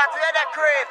out to that crib.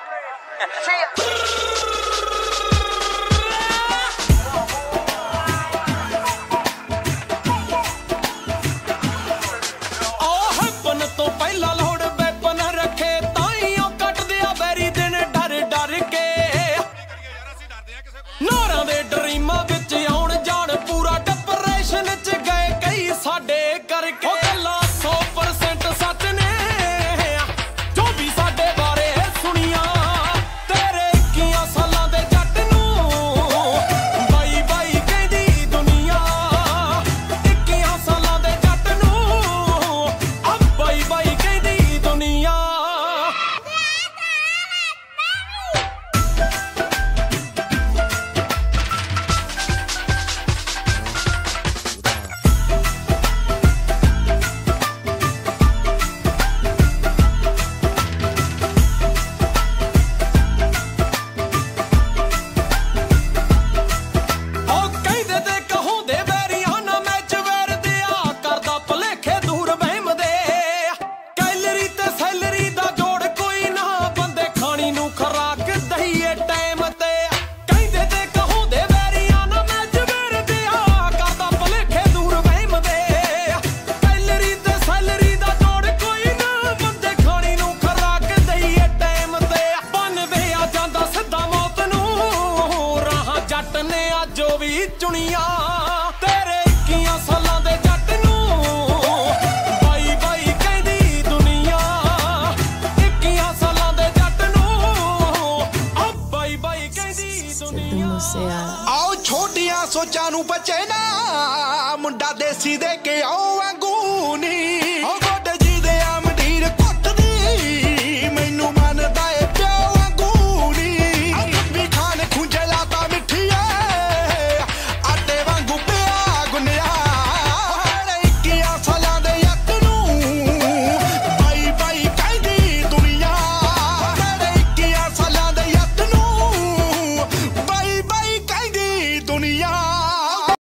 चुनिया तेरे 21 सालां दे जट नूं by by कहदी दुनिया 21 सालां दे जट नूं बाई बाई कहदी दुनिया आओ छोटियां सोचां नूं बचे ना मुंडा देसी दे के आओ